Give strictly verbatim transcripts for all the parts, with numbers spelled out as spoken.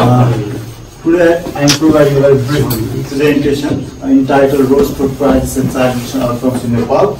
Uh, today I am providing a brief presentation entitled Roads, Food Prices and Sanitation Outcomes in Nepal.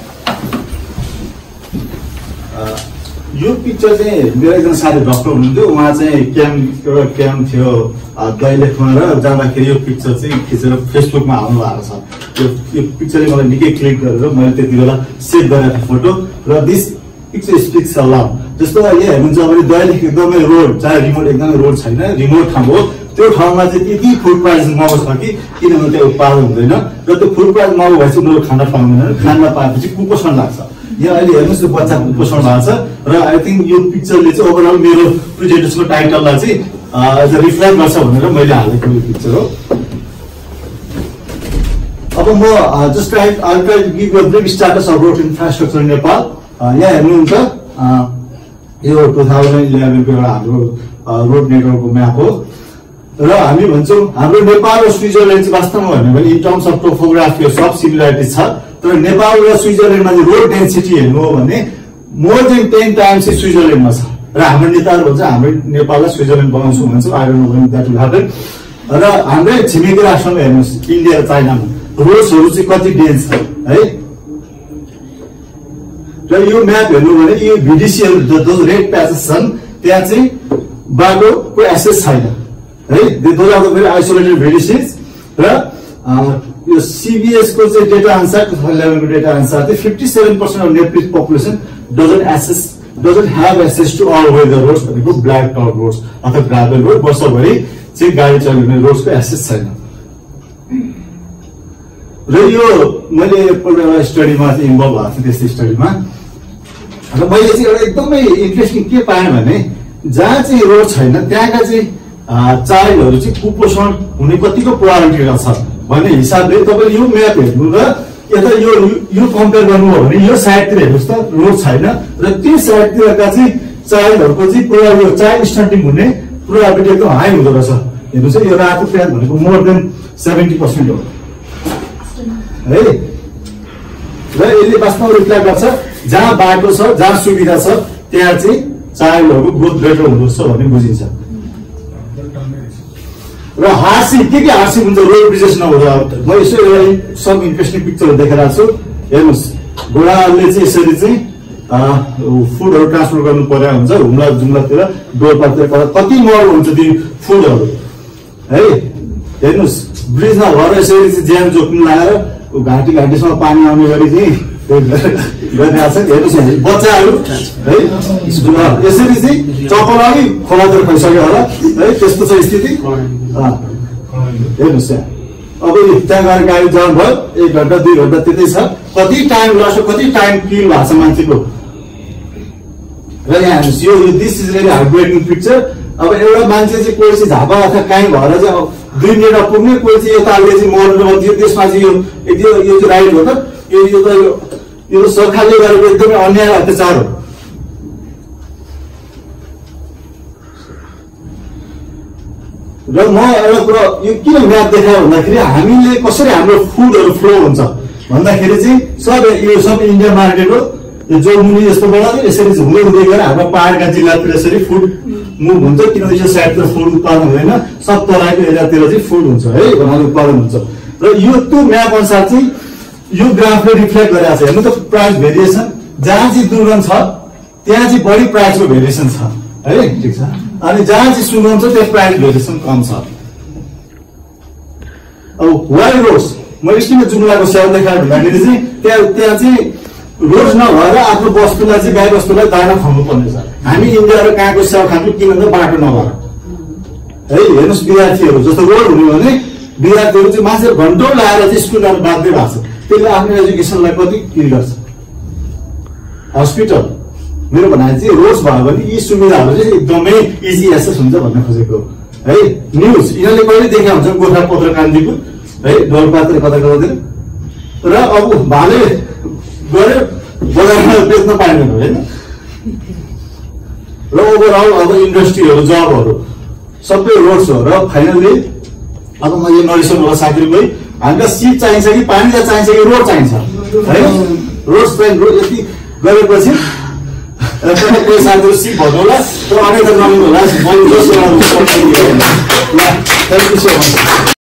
यो picture चाहिँ मेरो एकजना साथी doctor हुनुहुन्थ्यो, उहाँ चाहिँ क्याम्प एउटा क्याम्प थियो दैलेखमा र जाँदाखेरि यो पिक्चर चाहिँ खिचेर फेसबुकमा हाल्नु भएको छ। यो यो पिक्चरले मलाई निकै क्लिक गरेर मैले त्यति बेला सेभ गरेको फोटो र this picture speaks a lot. जस्तो यहाँ हेर्नुहुन्छ भने दैलेख एकदमै रोड, चाहे रिमोट एकदमै रोड छैन, रिमोट ठाउँ हो, त्यो ठाउँमा चाहिँ त्यति फुड प्राइस महँगो छ कि किनभने त्यो उत्पादन हुँदैन र त्यो फुड प्राइस महँगो भएपछि उनीहरू खान पाउँदैन, खान नपाएपछि कुपोषण लाग्छ। यहाँ अहिले हेर्नुहोस् त्यो बच्चा कुपोषण भएको छ र आई थिङ्क यो पिक्चरले चाहिँ ओभरअल मेरो प्रेजेन्टेसनको टाइटललाई चाहिँ एज अ रिफ्लेक्ट गर्छ भनेर मैले हालेको यो पिक्चर हो। अब म just try I try to give you brief status of road infrastructure in Nepal. यहाँ हेर्नुहुन्छ यो टु थाउजन्ड इलेभेनको एउटा हाम्रो रोड नेटवर्कको म्याप हो र हामी भन्छौँ हाम्रो नेपाल र स्विजरल्यान्ड चाहिँ वास्तवमा भन्यो भने इन टर्म्स अफ टोपोग्राफी सब सिमिलारिटी छ, तर नेपाल र स्विजरल्यान्डमा चाहिँ रोड डेन्सिटी हेर्नु हो भने मोर देन टेन टाइम्स चाहिँ स्विजरल्यान्डमा छ र हाम्रो नेताहरू भन्छ हाम्रो नेपाललाई स्विजरल्यान्ड बनाउँछौँ भन्छ। I don't know when that will happen. र हाम्रै छिमेकी राष्ट्रमा हेर्नुहोस् इन्डिया र चाइनामा रोड्सहरू चाहिँ कति डेन्स छ है। र यो म्याप हेर्नु भने यो भिडिसीहरू जो रेड प्याचेस छन् त्यहाँ चाहिँ बाटोको एक्सेस छैन है, those are the very isolated VDCs. र यो सीबीएस को चाहिँ डेटा अनुसार टु थाउजन्ड इलेभेनको डेटा अनुसार चाहिँ fifty seven percent of Nepalese population doesn't access doesn't have access to all weather roads भनेको ब्ल्याक टप रोड्स अथवा ग्राभल रोड, वर्षभरि चाहिँ गाडी चलाउने रोड्सको एक्सेस छैन। र यो मैले एकपल्ट एउटा स्टडीमा चाहिँ इन्भल्भ भएको थिएँ, त्यस्तो स्टडीमा र मैले चाहिँ एउटा एकदमै इन्ट्रेस्टिङ के पाएँ भने जहाँ चाहिँ रोड छैन त्यहाँका चाहिँ चाइल्डहरू चाहिँ कुपोषण हुने कतिको प्रोबेबिलिटी छ भन्ने हिसाबले तपाईँले यो म्याप हेर्नु र यता यो यो कम्पेयर गर्नुभयो भने यो साइडतिर हेर्नुहोस् त रोड छैन र त्यो साइडतिरका चाहिँ चाइल्डहरूको चाहिँ प्रोबेबिलिटी चाइल्ड स्टन्टिङ हुने प्रोबेबिलिटी एकदम हाई हुँदो रहेछ। हेर्नुहोस् यो रातो प्याच भनेको मोर देन सेभेन्टी पर्सेन्ट हो है। र यसले वास्तवमा रिफ्लेक्ट गर्छ जहाँ बाटो छ जहाँ सुविधा छ त्यहाँ चाहिँ चाइल्डहरूको ग्रोथ बेटर हुँदो रहेछ भन्ने बुझिन्छ। र हार्डसिप के के हार्डसिप हुन्छ रोड ब्रिजेस नहुँदा म यसो एउटा सब इन्ट्रेस्टिङ पिक्चरहरू देखाइरहेको छु। हेर्नुहोस् घोडाहरूले चाहिँ यसरी चाहिँ फुडहरू ट्रान्सपोर्ट गर्नु पर्या हुन्छ हुम्ला जुम्लातिर डोरपातिर कति महँगो हुन्छ ती फुडहरू है। हेर्नुहोस् ब्रिजमा भएर यसरी चाहिँ ज्यान जोख्नु लगाएर घाँटी घाँटीसम्म पानी आउने गरी चाहिँ गरिरहेको छ। हेर्नुहोस् बच्चाहरू है यसरी चाहिँ चप्पल अघि खोलातिर खइसक्यो होला है, त्यस्तो छ स्थिति। हेर्नुहोस् यहाँ अब त्यहाँ गएर गाडी जानु भयो एक घन्टा दुई घन्टा त्यतै छ, कति टाइम लस कति टाइम किल भएको छ मान्छेको। र यहाँ हेर्नुहोस् यो this is very heart breaking picture. अब एउटा मान्छे चाहिँ कोही चाहिँ झापा अथवा काहीँ भएर चाहिँ अब दुई मिनटमा पुग्ने, कोही चाहिँ यताले चाहिँ मर्नु भन्थ्यो, त्यसमा चाहिँ यो यो चाहिँ राइट हो त यो यो त यो सरकारले गरेको एकदमै अन्याय अत्याचार हो। र म एउटा कुरा यो किन म्याप देखायो भन्दाखेरि हामीले कसरी हाम्रो फुडहरू फ्लो हुन्छ भन्दाखेरि चाहिँ सब यो सब इन्डिया मार्केट हो। यो जो मुनि जस्तो बनाउँदै यसरी हुँदै हुँदै गएर हाम्रो पहाडका जिल्लातिर यसरी फुड मुभ हुन्छ किनभने यो साइडतिर फुड उत्पादन हुँदैन, सब तराईको एरियातिर चाहिँ फुड हुन्छ है भन्नाले उत्पादन हुन्छ। र यो त्यो म्याप अनुसार चाहिँ यो ग्राफले रिफ्लेक्ट गरिरहेको छ। हेर्नु त प्राइस भेरिएसन जहाँ चाहिँ दुर्गम छ त्यहाँ चाहिँ बढी प्राइसको भेरिएसन छ है, ठिक छ। अनि जहाँ चाहिँ सुगम छ त्यहाँ प्राइस भेरिएसन कम छ। अब वाइ रोड्स मैले किन जुम्लाको स्याउ देखाएर भन्दाखेरि चाहिँ त्यहाँ त्यहाँ चाहिँ रोड नभएर आफ्नो वस्तुलाई चाहिँ गाई वस्तुलाई दाना खुवाउनु पर्ने छ। हामी इन्डिया र कहाँको स्याउ खान्छौँ किन त बाटो नभएर है। हेर्नुहोस् विद्यार्थीहरू जस्तो रोड हुने भने विद्यार्थीहरू चाहिँ मान्छेहरू घन्टौँ लगाएर चाहिँ स्कुलहरू बाँध्दै भएको छ, त्यसले आफ्नो एजुकेसनलाई कति किल गर्छ। हस्पिटल मेरो भनाइ चाहिँ रोड्स भयो भने यी सुविधाहरू चाहिँ एकदमै इजी एक्सेस हुन्छ भन्न खोजेको है। न्युज यिनीहरूले कहिले देखा हुन्छ गोर्खा पत्र क्रान्तिको है डोलपातिर कता कतातिर, र अब भाले गरे बजारमा बेच्न पाइँदैन होइन। र ओभरअल अब इन्डस्ट्रीहरू जबहरू सबै रोड्स हो। र फाइनल्ली अब म यो नरिसन होला साथीहरू हामीलाई सिट चाहिन्छ कि पानी चाहिन्छ कि रोड चाहिन्छ है। रोड चाहिँ रोड यति गरेपछि कोही साथीहरू सिप भन्नु होला तर अन्यथा नलिनु होला। ल थ्याङ्क यू सो मच